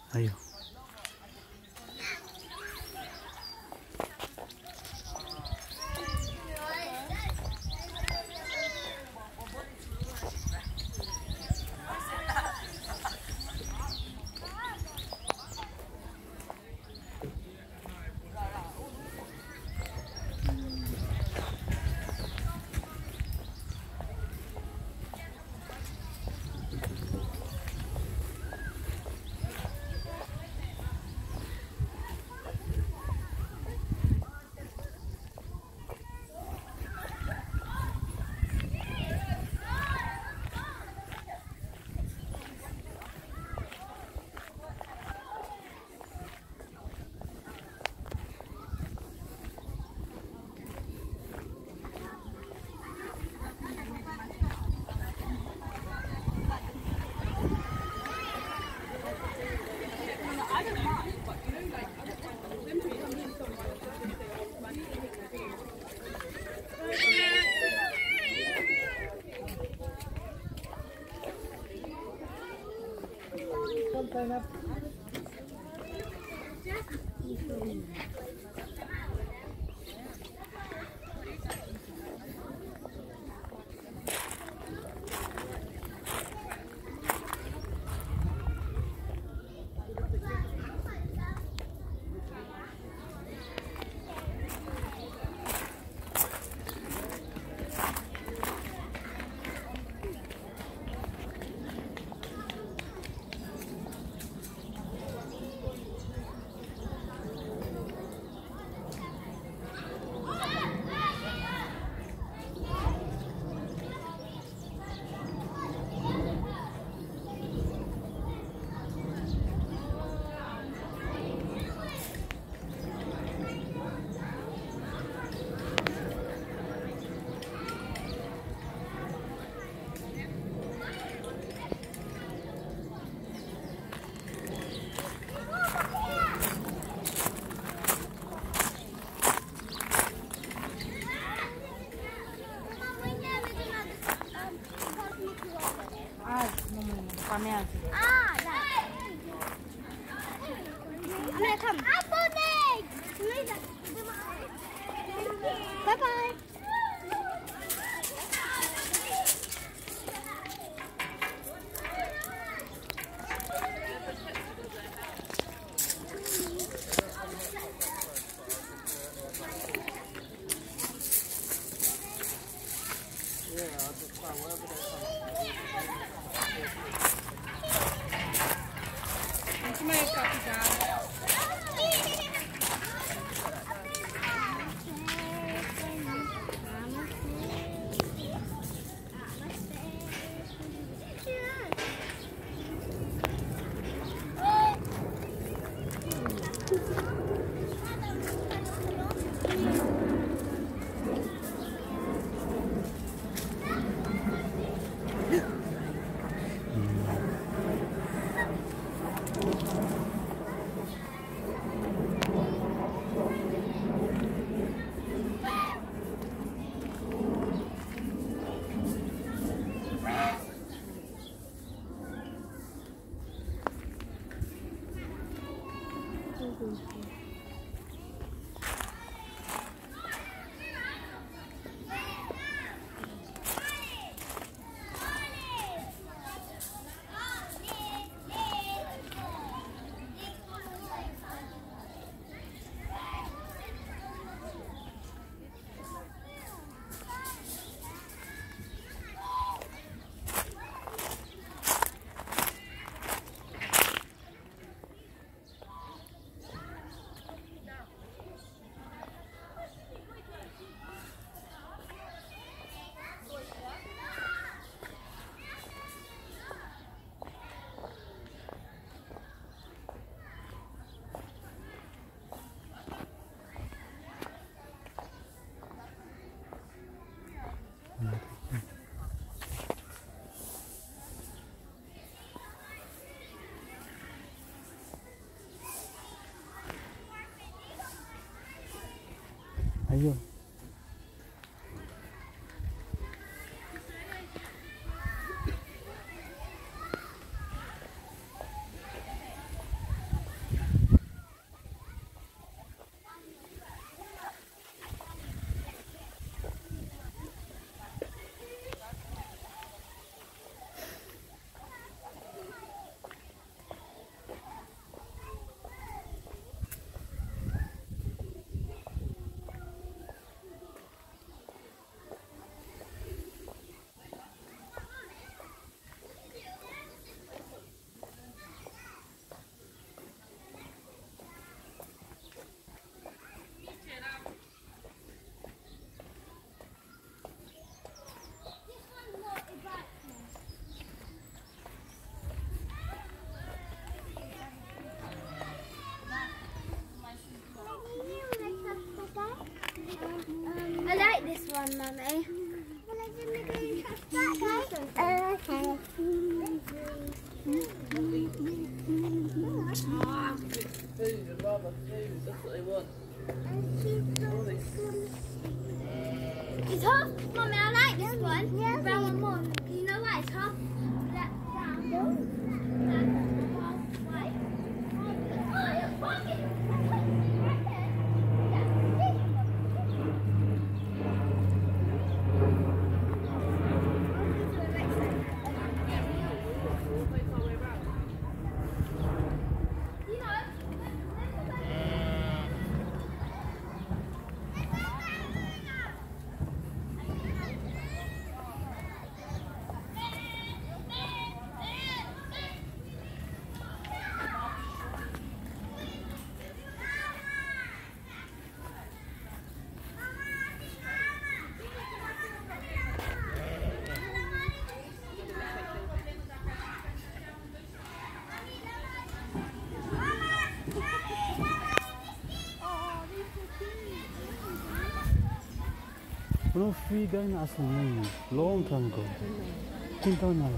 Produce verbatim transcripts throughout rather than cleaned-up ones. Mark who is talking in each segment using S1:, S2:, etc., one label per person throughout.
S1: Ayo.
S2: Bye-bye.
S1: Ayo.
S2: one, Mummy. Well, I didn't agree with that, guys. Okay.
S3: Ah, food, I'd rather food, that's what they want.
S2: It's half, Mummy, I like this one. Yeah. Brown one more. You know why? It's half black, brown. Black, half white. Oh, you're fucking.
S1: No free guy na asal long time ago. Tinta na.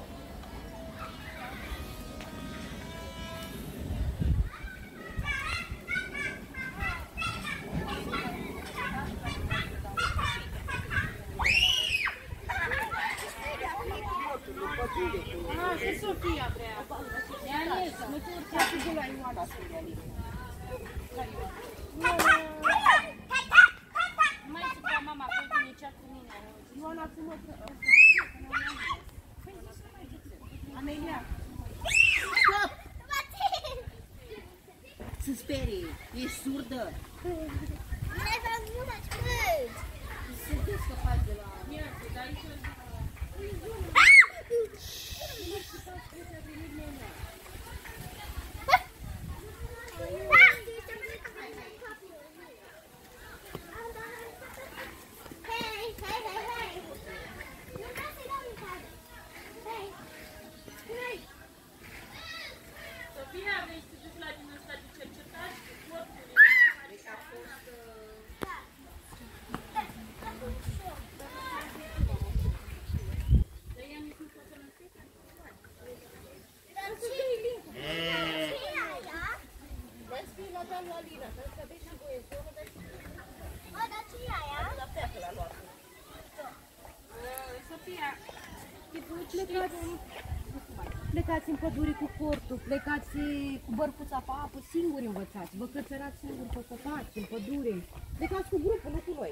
S3: Ah, se Sofia vrea. Ea Ales, nu te urca și de la Ioana să ia Ales. Mai supra mama, că uite cea cu mine. Ioana, tu mă trăi. Amelia. Stop! Se sperie, ești surdă.
S2: I've had so much food.
S3: Sunteți scăpați de la... Sofia, vrei să te duci la din ăsta de cercetare cu corpul? Deci a fost... Dar ea nici nu poate să nu fie.
S2: Dar ce e linkul? Ce e aia?
S3: Dați fi la doamna Lina, că ăsta aveți și voie să o dați.
S2: O, dar ce e aia?
S3: La feacă l-a luat. Sofia,
S4: Plecați, plecați în pădure cu cortul, plecați cu bărcuța pe apă, singuri învățați, vă cățărați singuri pe copaci, în pădure. Plecați cu grupul, nu cu noi.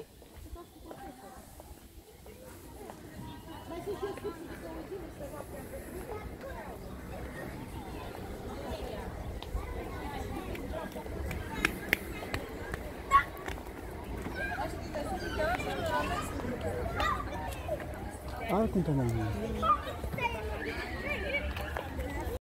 S4: Mai sunt și excursiile, să auzim și să facă.
S1: Ah, conta na minha.